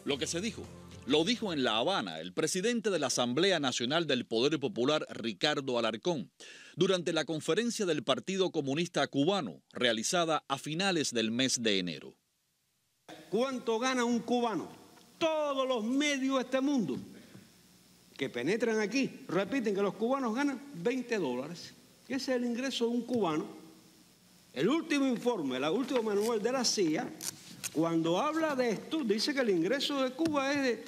Lo que se dijo, lo dijo en La Habana el presidente de la Asamblea Nacional del Poder Popular, Ricardo Alarcón, durante la conferencia del Partido Comunista Cubano, realizada a finales del mes de enero. ¿Cuánto gana un cubano? Todos los medios de este mundo que penetran aquí repiten que los cubanos ganan $20. Ese es el ingreso de un cubano. El último informe, el último manual de la CIA, cuando habla de esto, dice que el ingreso de Cuba es de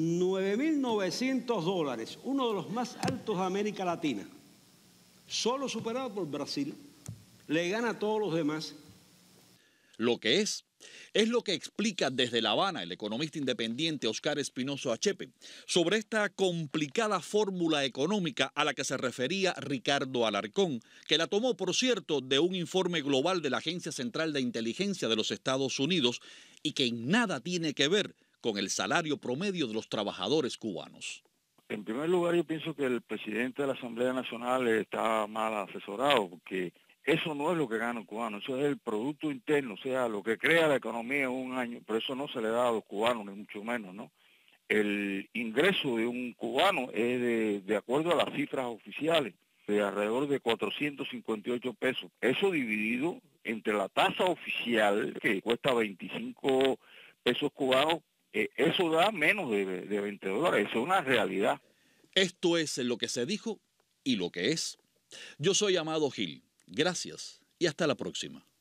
$9.900, uno de los más altos de América Latina, solo superado por Brasil. Le gana a todos los demás. Lo que es lo que explica desde La Habana el economista independiente Oscar Espinoso Achepe sobre esta complicada fórmula económica a la que se refería Ricardo Alarcón, que la tomó, por cierto, de un informe global de la Agencia Central de Inteligencia de los Estados Unidos y que en nada tiene que ver con el salario promedio de los trabajadores cubanos. En primer lugar, yo pienso que el presidente de la Asamblea Nacional está mal asesorado, porque eso no es lo que gana un cubano, eso es el Producto Interno, o sea, lo que crea la economía en un año, pero eso no se le da a los cubanos, ni mucho menos, ¿no? El ingreso de un cubano es de acuerdo a las cifras oficiales, de alrededor de 458 pesos. Eso dividido entre la tasa oficial, que cuesta 25 pesos cubanos, eso da menos de $20, eso es una realidad. Esto es lo que se dijo y lo que es. Yo soy Amado Gil. Gracias y hasta la próxima.